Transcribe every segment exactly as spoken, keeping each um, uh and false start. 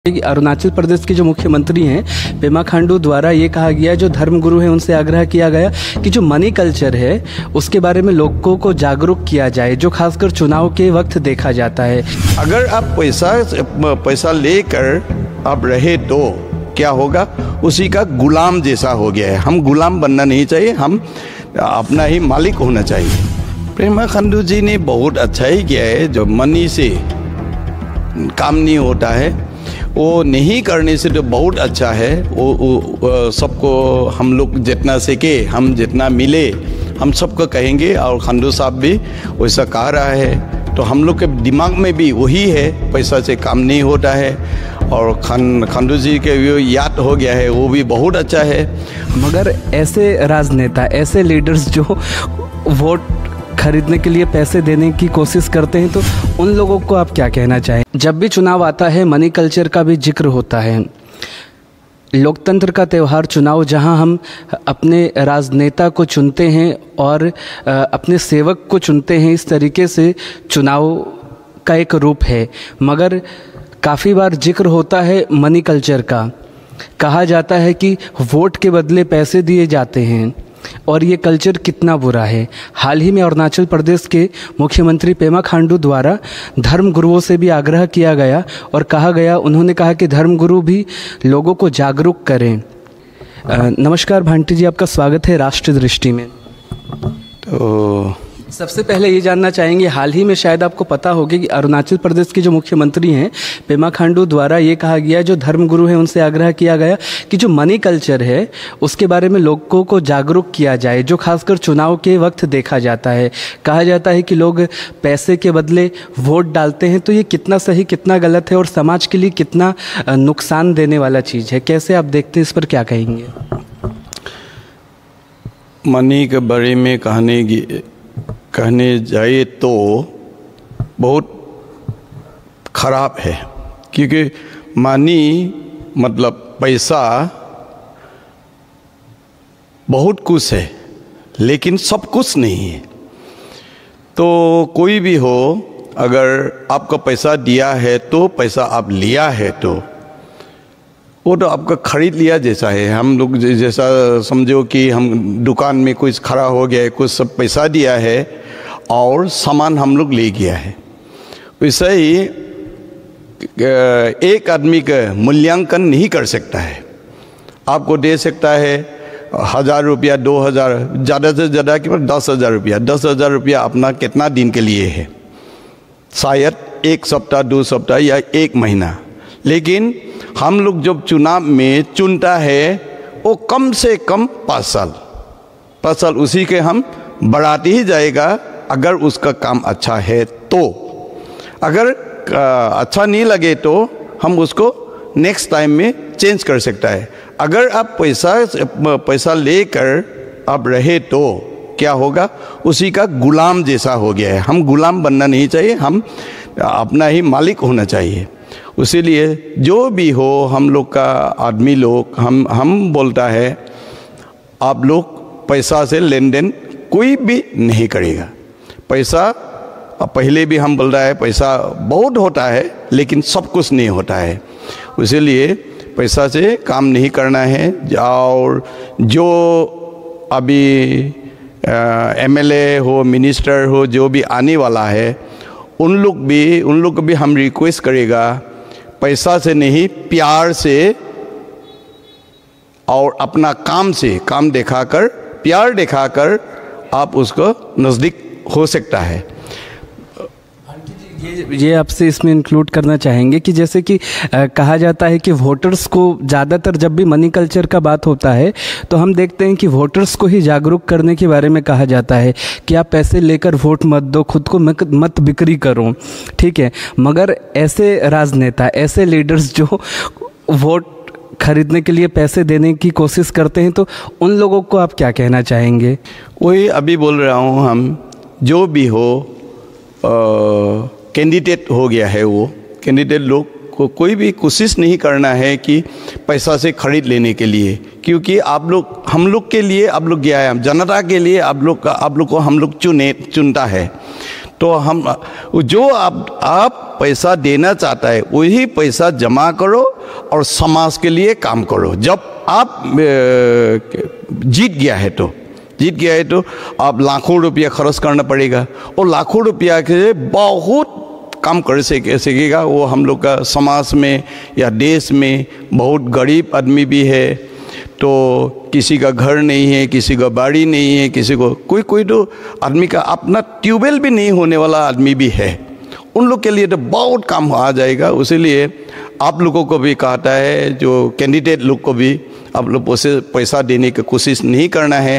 अरुणाचल प्रदेश के जो मुख्यमंत्री हैं पेमा खांडू द्वारा ये कहा गया, जो धर्मगुरु हैं उनसे आग्रह किया गया कि जो मनी कल्चर है उसके बारे में लोगों को जागरूक किया जाए, जो खासकर चुनाव के वक्त देखा जाता है। अगर आप पैसा पैसा लेकर आप रहे तो क्या होगा, उसी का गुलाम जैसा हो गया है। हम गुलाम बनना नहीं चाहिए, हम अपना ही मालिक होना चाहिए। पेमा खांडू जी ने बहुत अच्छा ही किया है। जो मनी से काम नहीं होता है वो नहीं करने से तो बहुत अच्छा है। वो, वो सबको हम लोग जितना सीखे, हम जितना मिले, हम सबको कहेंगे। और खांडू साहब भी वैसा कह रहा है, तो हम लोग के दिमाग में भी वही है, पैसा से काम नहीं होता है। और खान खांडू जी के भी याद हो गया है, वो भी बहुत अच्छा है। मगर ऐसे राजनेता, ऐसे लीडर्स जो वोट खरीदने के लिए पैसे देने की कोशिश करते हैं, तो उन लोगों को आप क्या कहना चाहें? जब भी चुनाव आता है मनी कल्चर का भी जिक्र होता है। लोकतंत्र का त्यौहार चुनाव, जहां हम अपने राजनेता को चुनते हैं और अपने सेवक को चुनते हैं, इस तरीके से चुनाव का एक रूप है। मगर काफ़ी बार जिक्र होता है मनी कल्चर का। कहा जाता है कि वोट के बदले पैसे दिए जाते हैं और ये कल्चर कितना बुरा है। हाल ही में अरुणाचल प्रदेश के मुख्यमंत्री पेमा खांडू द्वारा धर्म गुरुओं से भी आग्रह किया गया और कहा गया, उन्होंने कहा कि धर्म गुरु भी लोगों को जागरूक करें। आ, नमस्कार भांटी जी, आपका स्वागत है राष्ट्र दृष्टि में। तो सबसे पहले ये जानना चाहेंगे, हाल ही में शायद आपको पता होगा कि अरुणाचल प्रदेश के जो मुख्यमंत्री हैं पेमा खांडू द्वारा ये कहा गया, जो धर्मगुरु हैं उनसे आग्रह किया गया कि जो मनी कल्चर है उसके बारे में लोगों को जागरूक किया जाए, जो खासकर चुनाव के वक्त देखा जाता है। कहा जाता है कि लोग पैसे के बदले वोट डालते हैं, तो ये कितना सही, कितना गलत है और समाज के लिए कितना नुकसान देने वाला चीज़ है? कैसे आप देखते हैं, इस पर क्या कहेंगे? मनी के बारे में कहने की कहने जाए तो बहुत खराब है, क्योंकि मनी मतलब पैसा बहुत कुछ है लेकिन सब कुछ नहीं है। तो कोई भी हो, अगर आपका पैसा दिया है तो पैसा आप लिया है तो वो तो आपका खरीद लिया जैसा है। हम लोग जैसा समझो कि हम दुकान में कुछ खड़ा हो गया है, कुछ सब पैसा दिया है और सामान हम लोग ले गया है। वैसे ही एक आदमी का मूल्यांकन नहीं कर सकता है। आपको दे सकता है हज़ार रुपया, दो हज़ार, ज़्यादा से ज़्यादा कि दस हज़ार रुपया। दस हज़ार रुपया अपना कितना दिन के लिए है? शायद एक सप्ताह, दो सप्ताह या एक महीना। लेकिन हम लोग जब चुनाव में चुनता है वो कम से कम पाँच साल पाँच साल उसी के हम बढ़ाते ही जाएगा, अगर उसका काम अच्छा है तो। अगर अच्छा नहीं लगे तो हम उसको नेक्स्ट टाइम में चेंज कर सकता है। अगर आप पैसा पैसा लेकर आप रहे तो क्या होगा, उसी का गुलाम जैसा हो गया है। हम गुलाम बनना नहीं चाहिए, हम अपना ही मालिक होना चाहिए। इसीलिए जो भी हो, हम लोग का आदमी लोग हम हम बोलता है, आप लोग पैसा से लेन देन कोई भी नहीं करेगा। पैसा पहले भी हम बोल रहा है, पैसा बहुत होता है लेकिन सब कुछ नहीं होता है। इसीलिए पैसा से काम नहीं करना है। और जो अभी एमएलए हो, मिनिस्टर हो, जो भी आने वाला है, उन लोग भी उन लोग को भी हम रिक्वेस्ट करेगा, पैसा से नहीं, प्यार से और अपना काम से, काम दिखाकर, प्यार दिखाकर आप उसको नज़दीक हो सकता है। ये ये आपसे इसमें इंक्लूड करना चाहेंगे कि जैसे कि आ, कहा जाता है कि वोटर्स को ज़्यादातर, जब भी मनी कल्चर का बात होता है तो हम देखते हैं कि वोटर्स को ही जागरूक करने के बारे में कहा जाता है कि आप पैसे लेकर वोट मत दो, खुद को मत बिक्री करो, ठीक है। मगर ऐसे राजनेता, ऐसे लीडर्स जो वोट खरीदने के लिए पैसे देने की कोशिश करते हैं, तो उन लोगों को आप क्या कहना चाहेंगे? वही अभी बोल रहा हूँ, हम जो भी हो, कैंडिडेट हो गया है, वो कैंडिडेट लोग को कोई भी कोशिश नहीं करना है कि पैसा से खरीद लेने के लिए, क्योंकि आप लोग, हम लोग के लिए आप लोग गया है, जनता के लिए आप लोग आप लोग को हम लोग चुने चुनता है। तो हम जो आप आप पैसा देना चाहता है वही पैसा जमा करो और समाज के लिए काम करो। जब आप जीत गया है तो जीत गया है तो आप लाखों रुपया खर्च करना पड़ेगा और लाखों रुपया के बहुत काम कर सके सकेगा वो हम लोग का समाज में या देश में बहुत गरीब आदमी भी है, तो किसी का घर नहीं है, किसी का बाड़ी नहीं है, किसी को कोई कोई तो आदमी का अपना ट्यूबवेल भी नहीं होने वाला आदमी भी है। उन लोग के लिए तो बहुत काम आ जाएगा। उसीलिए आप लोगों को भी कहता है, जो कैंडिडेट लोग को भी आप लोग उसे पैसा देने की कोशिश नहीं करना है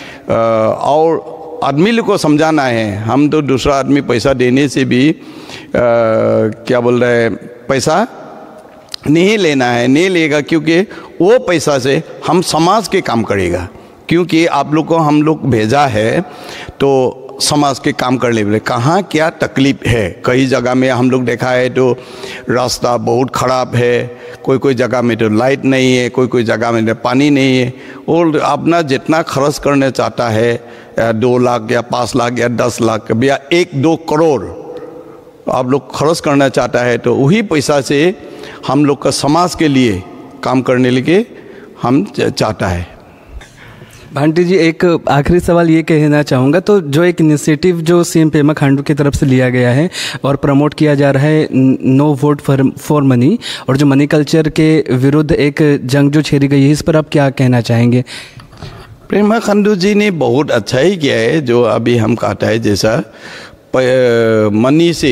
और आदमी लोग को समझाना है। हम तो दूसरा आदमी पैसा देने से भी आ, क्या बोल रहे हैं, पैसा नहीं लेना है, नहीं लेगा, क्योंकि वो पैसा से हम समाज के काम करेगा। क्योंकि आप लोग को हम लोग भेजा है तो समाज के काम करने के लिए कहाँ क्या तकलीफ है। कई जगह में हम लोग देखा है तो रास्ता बहुत ख़राब है, कोई कोई जगह में तो लाइट नहीं है, कोई कोई जगह में तो पानी नहीं है। और अपना जितना खर्च करना चाहता है दो लाख या पाँच लाख या दस लाख या एक दो करोड़ आप लोग खर्च करना चाहता है तो वही पैसा से हम लोग का समाज के लिए काम करने लिए हम चाहता है। भांटी जी, एक आखिरी सवाल ये कहना चाहूँगा, तो जो एक इनिशिएटिव जो सीएम पेमा खांडू की तरफ से लिया गया है और प्रमोट किया जा रहा है, no vote for for money, और जो मनी कल्चर के विरुद्ध एक जंग जो छेड़ी गई है, इस पर आप क्या कहना चाहेंगे? पेमा खांडू जी ने बहुत अच्छा ही किया है। जो अभी हम कहता है जैसा मनी से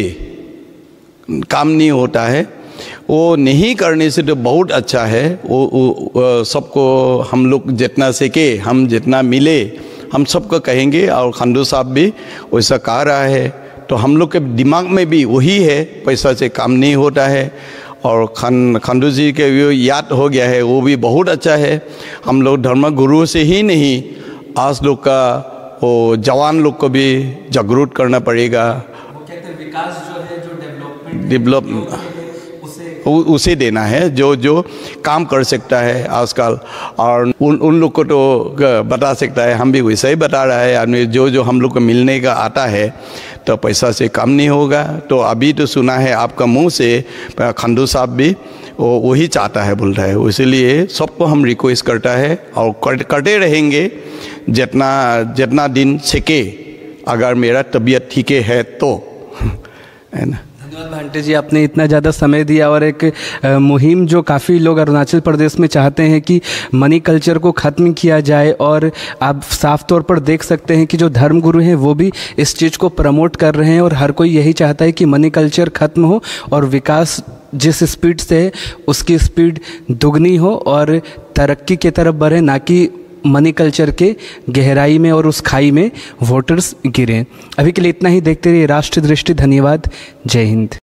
काम नहीं होता है, वो नहीं करने से तो बहुत अच्छा है। वो, वो सबको हम लोग जितना सीखे, हम जितना मिले, हम सबको कहेंगे। और खांडू साहब भी वैसा कह रहा है, तो हम लोग के दिमाग में भी वही है, पैसा से काम नहीं होता है। और खान खांडू जी के जो याद हो गया है वो भी बहुत अच्छा है। हम लोग धर्म गुरु से ही नहीं, आज लोग का वो जवान लोग को भी जागरूक करना पड़ेगा। वो कहते हैं विकास जो है, जो डेवलपमेंट डेवलप उसे देना है जो जो काम कर सकता है आजकल, और उन उन लोग को तो बता सकता है। हम भी वैसा ही बता रहा है आदमी, जो जो हम लोग को मिलने का आता है तो पैसा से कम नहीं होगा। तो अभी तो सुना है आपका मुंह से, खांडू साहब भी वो वही चाहता है बोल रहा है। इसलिए सबको हम रिक्वेस्ट करता है और करते रहेंगे जितना जितना दिन सीखे, अगर मेरा तबीयत ठीक है तो, है ना। धन्यवाद भांटे जी, आपने इतना ज़्यादा समय दिया और एक मुहिम जो काफ़ी लोग अरुणाचल प्रदेश में चाहते हैं कि मनी कल्चर को ख़त्म किया जाए, और आप साफ तौर पर देख सकते हैं कि जो धर्मगुरु हैं वो भी इस चीज़ को प्रमोट कर रहे हैं, और हर कोई यही चाहता है कि मनी कल्चर ख़त्म हो और विकास जिस स्पीड से है उसकी स्पीड दुगनी हो और तरक्की की तरफ बढ़े, ना कि मनी कल्चर के गहराई में और उस खाई में वोटर्स गिरें। अभी के लिए इतना ही। देखते रहिए राष्ट्र दृष्टि। धन्यवाद। जय हिंद।